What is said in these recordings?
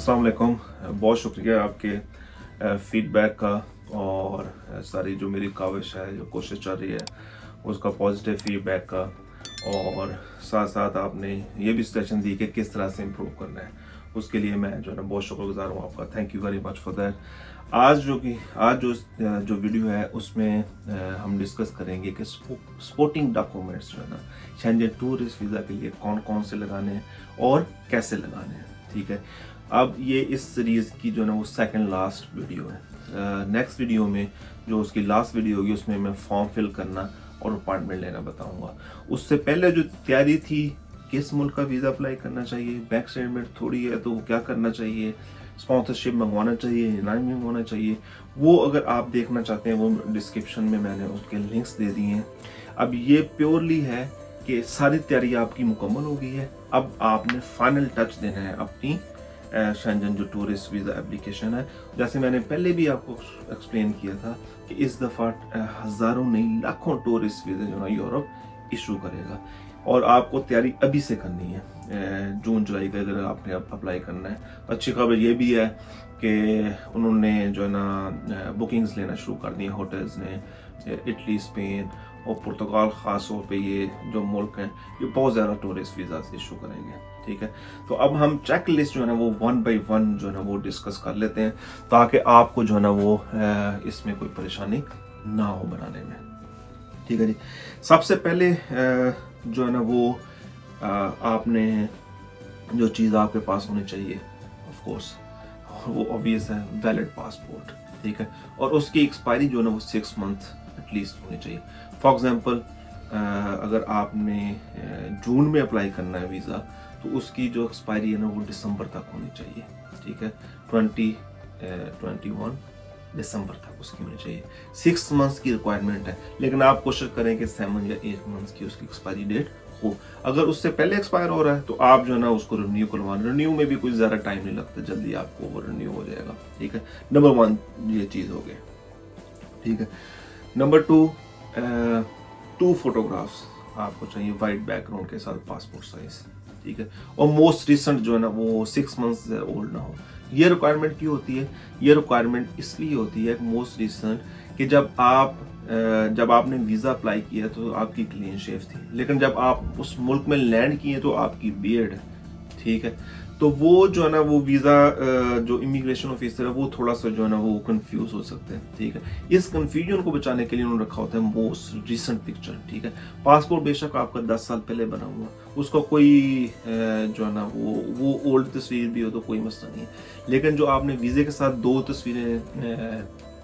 अस्सलाम वालेकुम। बहुत शुक्रिया आपके फीडबैक का और सारी जो मेरी काविश है, जो कोशिश चल रही है उसका पॉजिटिव फीडबैक का, और साथ साथ आपने ये भी सजेशन दी कि किस तरह से इम्प्रूव करना है, उसके लिए मैं जो है ना बहुत शुक्रगुजार हूँ आपका। Thank you very much for that. आज जो वीडियो है उसमें हम डिस्कस करेंगे कि स्पोर्टिंग डॉक्यूमेंट्स जो है ना शेंजन टूरिस्ट वीज़ा के लिए कौन कौन से लगाने हैं और कैसे लगाने हैं। ठीक है, अब ये इस सीरीज़ की जो है ना वो सेकंड लास्ट वीडियो है। नेक्स्ट वीडियो में जो उसकी लास्ट वीडियो होगी उसमें मैं फॉर्म फिल करना और अपॉइंटमेंट लेना बताऊंगा। उससे पहले जो तैयारी थी, किस मुल्क का वीज़ा अप्लाई करना चाहिए, बैंक स्टेटमेंट थोड़ी है तो क्या करना चाहिए, स्पॉन्सरशिप मंगवाना चाहिए नहीं मंगवाना चाहिए, वो अगर आप देखना चाहते हैं वो डिस्क्रिप्शन में मैंने उसके लिंक्स दे दिए हैं। अब ये प्योरली है कि सारी तैयारी आपकी मुकम्मल हो गई है, अब आपने फाइनल टच देना है अपनी शेंजन जो टूरिस्ट वीज़ा एप्लीकेशन है। जैसे मैंने पहले भी आपको एक्सप्लेन किया था कि इस दफ़ा हज़ारों नहीं लाखों टूरिस्ट वीज़ा जो है यूरोप इशू करेगा, और आपको तैयारी अभी से करनी है। जून जुलाई का अगर आपने अप्लाई करना है तो अच्छी खबर ये भी है कि उन्होंने जो है ना बुकिंग्स लेना शुरू कर दी हैं होटल्स ने। इटली, स्पेन और पुर्तगाल ख़ास तौर पे ये जो मुल्क हैं ये बहुत ज़्यादा टूरिस्ट वीज़ा इशू करेंगे। ठीक है, तो अब हम चेक लिस्ट जो है ना वो 1 बाय 1 जो है ना वो डिस्कस कर लेते हैं ताकि आपको जो है ना वो इसमें कोई परेशानी ना हो बनाने में। ठीक है जी, सबसे पहले जो है ना वो आपने जो चीज़ आपके पास होनी चाहिए ऑफ कोर्स वो ऑब्वियस है वैलिड पासपोर्ट। ठीक है, और उसकी एक्सपायरी जो है ना वो 6 मंथ एटलीस्ट होनी चाहिए। फॉर एग्जांपल अगर आपने जून में अप्लाई करना है वीज़ा तो उसकी जो एक्सपायरी है ना वो दिसंबर तक होनी चाहिए। ठीक है, 2021 दिसंबर तक उसकी होनी चाहिए। 6 मंथ्स की रिक्वायरमेंट है, लेकिन आप कोशिश करें कि 7 या 8 मंथ्स की उसकी एक्सपायरी डेट हो। अगर उससे पहले एक्सपायर हो रहा है तो आप जो है ना उसको रिन्यू करवाना। रिन्यू में भी कोई ज़्यादा टाइम नहीं लगता, जल्दी आपको वो रिन्यू हो जाएगा। ठीक है, नंबर 1 ये चीज़ हो गई। ठीक है, नंबर 2 फोटोग्राफ्स आपको चाहिए वाइट बैकग्राउंड के साथ, पासपोर्ट साइज। ठीक है, और मोस्ट रिसेंट जो है ना वो 6 मंथ्स से ओल्ड ना हो। ये रिक्वायरमेंट क्यों होती है? ये रिक्वायरमेंट इसलिए होती है मोस्ट रिसेंट कि जब आपने वीज़ा अप्लाई किया तो आपकी क्लीन शेव थी, लेकिन जब आप उस मुल्क में लैंड किए तो आपकी बियर्ड है। ठीक है, तो वो जो है ना वो वीज़ा जो इमिग्रेशन ऑफिसर है वो थोड़ा सा जो है ना वो कंफ्यूज हो सकते हैं। ठीक है, इस कंफ्यूजन को बचाने के लिए उन्होंने रखा होता है मोस्ट रिसेंट पिक्चर। ठीक है, पासपोर्ट बेशक आपका 10 साल पहले बना हुआ, उसका कोई जो है ना वो ओल्ड तस्वीर भी हो तो कोई मसला नहीं है, लेकिन जो आपने वीज़े के साथ 2 तस्वीरें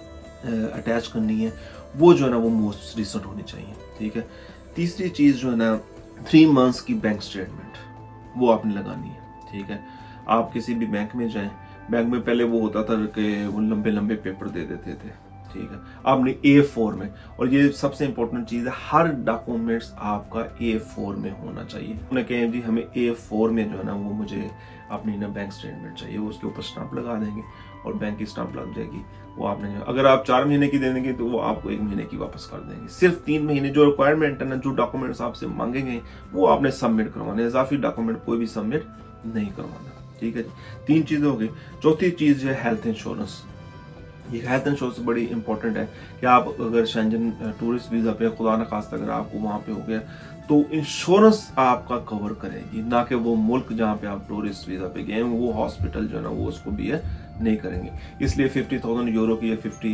अटैच करनी है वो जो है ना वो मोस्ट रिसेंट होनी चाहिए। ठीक है, तीसरी चीज़ जो है ना 3 मंथ्स की बैंक स्टेटमेंट वो आपने लगानी है। ठीक है, आप किसी भी बैंक में जाएं, बैंक में पहले वो होता था कि वो लंबे लंबे पेपर दे देते थे। ठीक है, आपने A4 में, और ये सबसे इंपॉर्टेंट चीज़ है, हर डॉक्यूमेंट्स आपका A4 में होना चाहिए। उन्होंने कहा जी हमें A4 में जो है ना वो मुझे अपनी ना बैंक स्टेटमेंट चाहिए, उसके ऊपर स्टाम्प लगा देंगे और बैंक की स्टाम्प लग जाएगी। वो आपने अगर आप 4 महीने की दे देंगे तो वो आपको 1 महीने की वापस कर देंगे। सिर्फ 3 महीने जो रिक्वायरमेंट है ना, जो डॉक्यूमेंट्स आपसे मांगेंगे वो आपने सबमिट करवाने, इजाफी डॉक्यूमेंट कोई भी सबमिट नहीं करवाना। ठीक है जी, 3 चीज़ें हो गई। चौथी चीज़ है हेल्थ इंश्योरेंस। ये हेल्थ इंश्योरेंस बड़ी इंपॉर्टेंट है कि आप अगर शेंजन टूरिस्ट वीज़ा पे खुदा न खास्ता अगर आपको वहाँ पे हो गया तो इंश्योरेंस आपका कवर करेगी, ना कि वो मुल्क जहाँ पे आप टूरिस्ट वीज़ा पे गए वो हॉस्पिटल जो है ना वो उसको भी है नहीं करेंगे। इसलिए 50,000 यूरो की या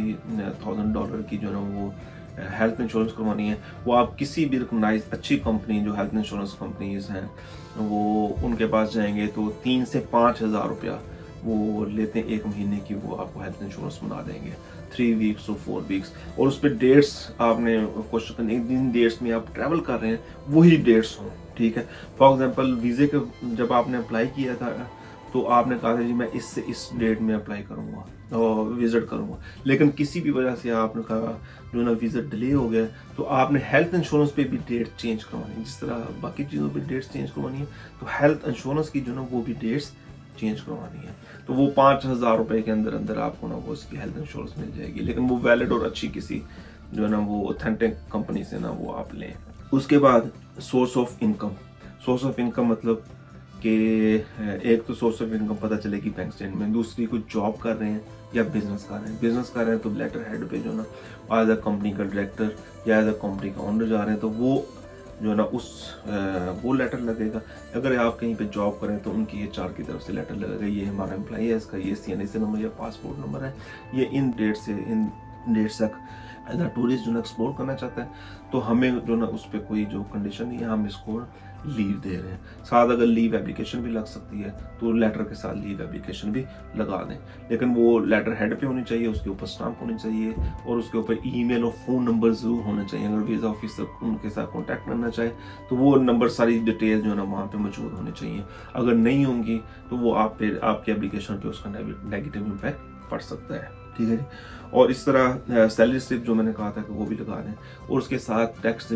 $50,000 की जो है ना वो हेल्थ इंश्योरेंस करवानी है। वो आप किसी भी रिकॉग्नाइज अच्छी कंपनी जो हेल्थ इंश्योरेंस कंपनीज हैं वो उनके पास जाएंगे तो 3 से 5 हज़ार रुपया वो लेते हैं 1 महीने की, वो आपको हेल्थ इंश्योरेंस बना देंगे 3 वीक्स और 4 वीक्स। और उस पर डेट्स आपने क्वेश्चन करने, जिन डेट्स में आप ट्रैवल कर रहे हैं वही डेट्स हों। ठीक है, फॉर एग्जांपल वीज़े के जब आपने अप्लाई किया था तो आपने कहा था जी मैं इससे इस डेट में अप्लाई करूँगा और विज़िट करूँगा, लेकिन किसी भी वजह से आपने कहा जो ना विज़िट डिले हो गया तो आपने हेल्थ इंश्योरेंस पे भी डेट चेंज करवानी है। जिस तरह बाकी चीज़ों पे डेट्स चेंज करवानी है तो हेल्थ इंश्योरेंस की जो ना वो भी डेट्स चेंज करवानी है। तो वो 5,000 रुपये के अंदर अंदर आपको ना वो उसकी हेल्थ इंश्योरेंस मिल जाएगी, लेकिन वो वैलिड और अच्छी किसी जो है ना वो ऑथेंटिक कंपनी से ना वो आप लें। उसके बाद source of income. Source of income मतलब कि एक तो सोर्स ऑफ इनकम पता चलेगी बैंक स्टेटमेंट, दूसरी कुछ जॉब कर रहे हैं या बिजनेस कर रहे हैं। बिजनेस कर रहे हैं तो लेटर हेड पे जो ना एज अ कंपनी का डायरेक्टर या एज अ कंपनी का ओनर जा रहे हैं तो वो जो ना वो लेटर लगेगा। अगर आप कहीं पे जॉब करें तो उनकी HR की तरफ से लेटर लगेगा, ये हमारा एम्प्लॉई है, इसका ये CNA से नंबर या पासपोर्ट नंबर है, ये इन डेट तक एज अ टूरिस्ट जो ना एक्सप्लोर करना चाहता है, तो हमें जो ना उस पर कोई जो कंडीशन नहीं है, हम इसको लीव दे रहे हैं। साथ अगर लीव एप्लीकेशन भी लग सकती है तो लेटर के साथ लीव एप्लीकेशन भी लगा दें, लेकिन वो लेटर हेड पे होनी चाहिए, उसके ऊपर स्टाम्प होनी चाहिए और उसके ऊपर ईमेल और फ़ोन नंबर ज़रूर होना चाहिए। अगर वीज़ा ऑफिसर उनके साथ कॉन्टैक्ट करना चाहे तो वो नंबर, सारी डिटेल जो है ना वहाँ पे मौजूद होनी चाहिए। अगर नहीं होंगी तो वो आपके एप्लीकेशन पे उसका नेगेटिव इम्पैक्ट पड़ सकता है। ठीक है जी। और इस तरह सैलरी स्लिप जो मैंने कहा था कि वो भी लगा दें, और उसके साथ टैक्स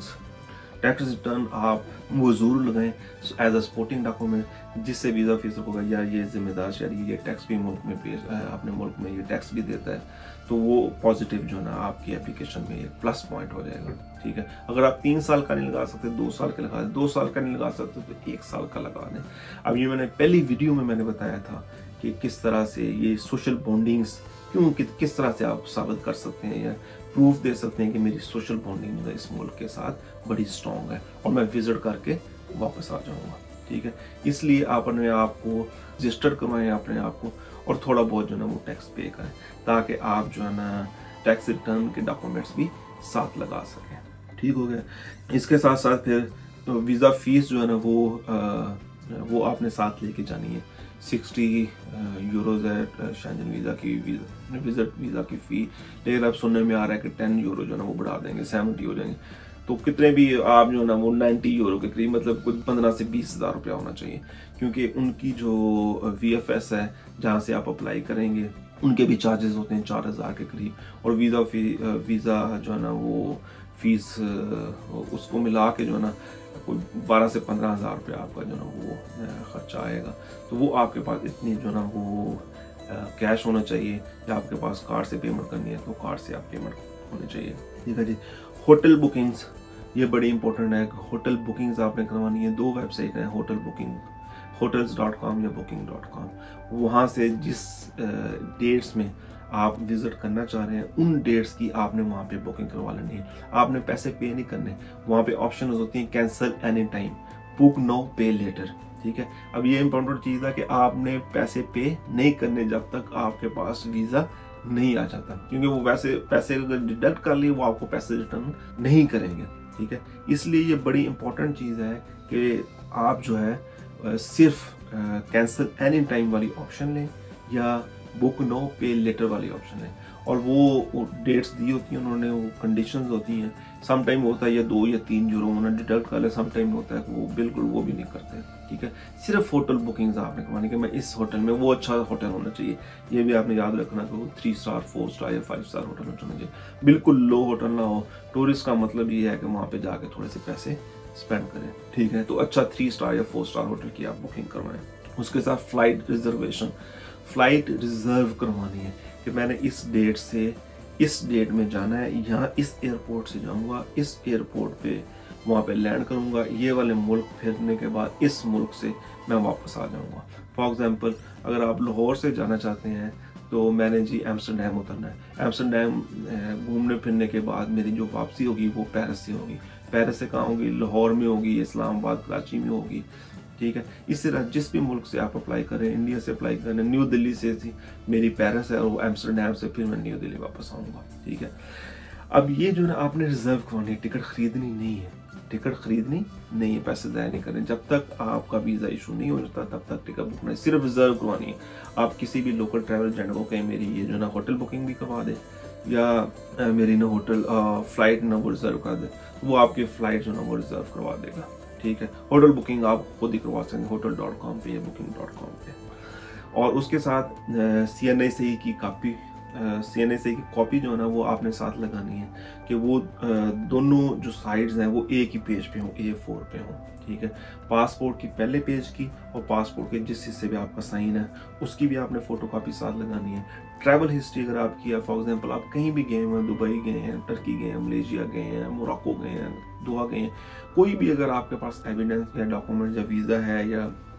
रिटर्न आप वो ज़रूर लगाएं एज अ सपोर्टिंग डॉक्यूमेंट, जिससे वीज़ा ऑफिसर को यार ये जिम्मेदार शहरी ये टैक्स भी मुल्क में अपने मुल्क में ये टैक्स भी देता है, तो वो पॉजिटिव जो ना आपकी एप्लीकेशन में एक प्लस पॉइंट हो जाएगा। ठीक है। अगर आप 3 साल का नहीं लगा सकते, 2 साल का लगा दें, 2 साल का नहीं लगा सकते तो 1 साल का लगा दें। अब ये मैंने पहली वीडियो में मैंने बताया था कि किस तरह से ये सोशल बॉन्डिंग्स किस तरह से आप साबित कर सकते हैं या प्रूफ दे सकते हैं कि मेरी सोशल बॉन्डिंग इस मुल्क के साथ बड़ी स्ट्रॉन्ग है और मैं विजिट करके वापस आ जाऊंगा। ठीक है। इसलिए आप अपने आप को रजिस्टर करवाएं अपने आप को, और थोड़ा बहुत जो है ना वो टैक्स पे करें, ताकि आप जो है ना टैक्स रिटर्न के डॉक्यूमेंट्स भी साथ लगा सकें। ठीक हो गया। इसके साथ साथ फिर वीज़ा फीस जो है ना वो आपने साथ लेके जानी है। 60 यूरोज़ है शेंजन वीज़ा की विजिट वीज़ा की फ़ी, लेकिन अब सुनने में आ रहा है कि 10 यूरो जो ना वो बढ़ा देंगे, 70 हो जाएंगे। तो कितने भी आप जो ना वो 90 यूरो के करीब, मतलब कुछ 15 से 20 हज़ार रुपया होना चाहिए, क्योंकि उनकी जो VFS है जहाँ से आप अप्लाई करेंगे उनके भी चार्जेस होते हैं 4000 के करीब, और वीज़ा जो है ना वो फीस उसको मिला के जो है ना कोई 12 से 15 हज़ार रुपया आपका जो ना वो खर्चा आएगा। तो वो आपके पास इतनी जो ना वो कैश होना चाहिए, या आपके पास कार्ड से पेमेंट करनी है तो कार्ड से आप पेमेंट होनी चाहिए। ठीक है जी। होटल बुकिंग्स ये बड़ी इंपॉर्टेंट है। होटल बुकिंग्स आपने करवानी है। 2 वेबसाइट हैं होटल बुकिंग, hotels.com या booking.com। वहाँ से जिस डेट्स में आप विजिट करना चाह रहे हैं उन डेट्स की आपने वहाँ पे बुकिंग करवा लेनी है। आपने पैसे पे नहीं करने। वहाँ पे ऑप्शन होती हैं cancel any time, book no pay later. ठीक है। अब ये इंपॉर्टेंट चीज़ है कि आपने पैसे पे नहीं करने जब तक आपके पास वीज़ा नहीं आ जाता, क्योंकि वो वैसे पैसे अगर डिडक्ट कर लिए वो आपको पैसे रिटर्न नहीं करेंगे। ठीक है। इसलिए ये बड़ी इंपॉर्टेंट चीज़ है कि आप जो है सिर्फ कैंसिल एनी टाइम वाली ऑप्शन लें या बुक नो पे लेटर वाली ऑप्शन है, और वो डेट्स दी होती हैं उन्होंने, वो कंडीशंस होती हैं। सम टाइम होता है या 2 या 3 यूरो उन्होंने डिडक्ट कर ले, सम टाइम होता है कि वो बिल्कुल वो भी नहीं करते। ठीक है। सिर्फ होटल बुकिंग्स आपने करवानी कि मैं इस होटल में, वो अच्छा होटल होना चाहिए, ये भी आपने याद रखना कि वो 3 स्टार 4 स्टार या 5 स्टार होटल होना चाहिए, बिल्कुल लो होटल ना हो। टूरिस्ट का मतलब ये है कि वहाँ पे जाके थोड़े से पैसे स्पेंड करें। ठीक है। तो अच्छा 3 स्टार या 4 स्टार होटल की आप बुकिंग करवाएं। उसके साथ फ्लाइट रिजर्व करवानी है कि मैंने इस डेट से इस डेट में जाना है, यहाँ इस एयरपोर्ट से जाऊँगा, इस एयरपोर्ट पे वहाँ पे लैंड करूँगा, ये वाले मुल्क फिरने के बाद इस मुल्क से मैं वापस आ जाऊँगा। फॉर एग्जांपल अगर आप लाहौर से जाना चाहते हैं तो मैंने जी एम्स्टरडैम उतरना है। एम्स्टरडैम घूमने फिरने के बाद मेरी जो वापसी होगी वो पेरिस से होगी। पेरिस से कहाँ होगी? लाहौर में होगी, इस्लामाबाद, कराची में होगी। ठीक है। इस तरह जिस भी मुल्क से आप अप्लाई करें, इंडिया से अप्लाई करें, न्यू दिल्ली से थी मेरी पेरिस है और एम्स्टरडैम से फिर मैं न्यू दिल्ली वापस आऊँगा। ठीक है। अब ये जो ना आपने रिजर्व करवानी है, टिकट खरीदनी नहीं है, पैसे ज़ाया नहीं करने। जब तक आपका वीज़ा इशू नहीं हो जाता तब तक टिकट बुक नहीं, सिर्फ रिजर्व करवानी है। आप किसी भी लोकल ट्रैवल एजेंट को कहें मेरी ये जो ना होटल बुकिंग भी करवा दे, या मेरी ना होटल फ्लाइट ना वो रिजर्व कर दे, वो आपकी फ़्लाइट जो ना वो रिजर्व करवा देगा। ठीक है। होटल बुकिंग आप खुद ही करवा सकते हैं hotel.com पे या booking.com पे। और उसके साथ CNA की कॉपी जो है ना वो आपने साथ लगानी है कि वो दोनों जो साइड्स हैं वो एक ही पेज पे हों, A4 पे हों। ठीक है। पासपोर्ट की पहले पेज की और पासपोर्ट के जिस हिस्से पे आपका साइन है उसकी भी आपने फोटोकॉपी साथ लगानी है। ट्रैवल हिस्ट्री अगर आपकी है, फॉर एग्जांपल आप कहीं भी गए हैं, दुबई गए हैं, टर्की गए हैं, मलेशिया गए हैं, मोरक्को गए हैं, दोहा गए हैं, कोई भी अगर आपके पास एविडेंस या डॉक्यूमेंट या वीज़ा है या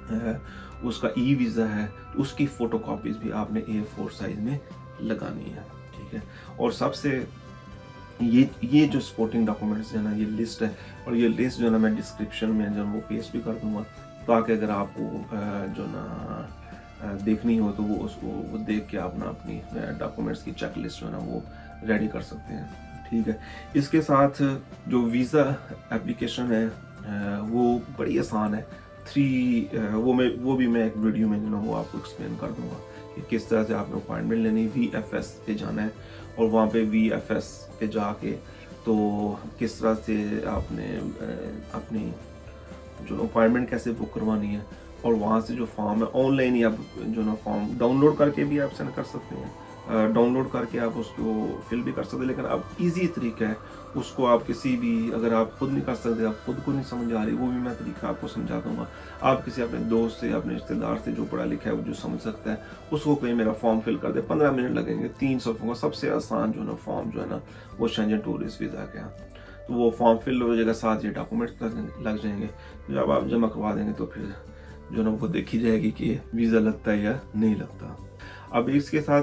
उसका ई वीज़ा है, तो उसकी फ़ोटो कॉपीज़ भी आपने A4 साइज़ में लगानी है, ठीक है। और सबसे ये जो सपोर्टिंग डॉक्यूमेंट्स है ना, ये लिस्ट है, और ये लिस्ट जो है ना मैं डिस्क्रिप्शन में जो वो पेस्ट भी कर दूंगा, ताकि अगर आपको जो ना देखनी हो तो वो उसको वो देख के आप ना अपनी डॉक्यूमेंट्स की चेक लिस्ट जो है ना वो रेडी कर सकते हैं, ठीक है। इसके साथ जो वीज़ा एप्लीकेशन है वो बड़ी आसान है। वो भी मैं एक वीडियो में जो ना वो आपको एक्सप्लेन कर दूंगा कि किस तरह से आपने अपॉइंटमेंट लेनी, VFS पे जाना है, और वहाँ पे VFS पे जाके तो किस तरह से आपने अपनी जो अपॉइंटमेंट कैसे बुक करवानी है, और वहाँ से जो फॉर्म है ऑनलाइन ही आप जो ना फॉर्म डाउनलोड करके भी आप सेंड कर सकते हैं, डाउनलोड करके आप उसको फिल भी कर सकते हैं। लेकिन अब इजी तरीका है, उसको आप किसी भी, अगर आप खुद नहीं कर सकते, आप खुद को नहीं समझ आ रही, वो भी मैं तरीका आपको समझा दूंगा। आप किसी अपने दोस्त से, अपने रिश्तेदार से जो पढ़ा लिखा है, वो जो समझ सकता है, उसको कहीं मेरा फॉर्म फिल कर दे, 15 मिनट लगेंगे, 3 सफ़ों का सबसे आसान जो ना फॉर्म जो है ना वो शेंजन टूरिस्ट वीज़ा का। तो वो फॉर्म फिल हो जाएगा, साथ ये डॉक्यूमेंट्स लग जाएंगे। जब आप जमा करवा देंगे तो फिर जो ना वो देखी जाएगी कि वीज़ा लगता है या नहीं लगता। अब इसके साथ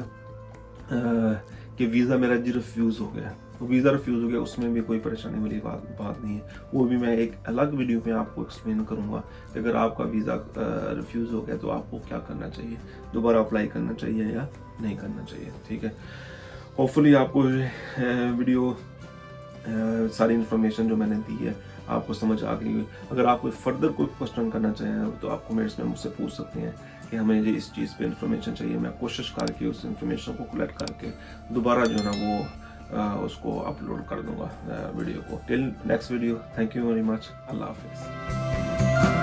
कि वीज़ा मेरा जी रिफ्यूज़ हो गया, तो वीज़ा रिफ्यूज़ हो गया, उसमें भी कोई परेशानी वाली बात नहीं है। वो भी मैं एक अलग वीडियो में आपको एक्सप्लेन करूँगा कि अगर आपका वीज़ा रिफ्यूज़ हो गया तो आपको क्या करना चाहिए, दोबारा अप्लाई करना चाहिए या नहीं करना चाहिए, ठीक है। होपफुली आपको वीडियो सारी इन्फॉर्मेशन जो मैंने दी है आपको समझ आ गई। अगर आप कोई फर्दर कोई क्वेश्चन करना चाहें तो आप कमेंट्स में मुझसे पूछ सकते हैं कि हमें ये इस चीज़ पे इन्फॉर्मेशन चाहिए। मैं कोशिश करके उस इन्फॉर्मेशन को कलेक्ट करके दोबारा जो है ना वो उसको अपलोड कर दूंगा वीडियो को। Till next video, thank you very much, अल्लाह हाफिज़।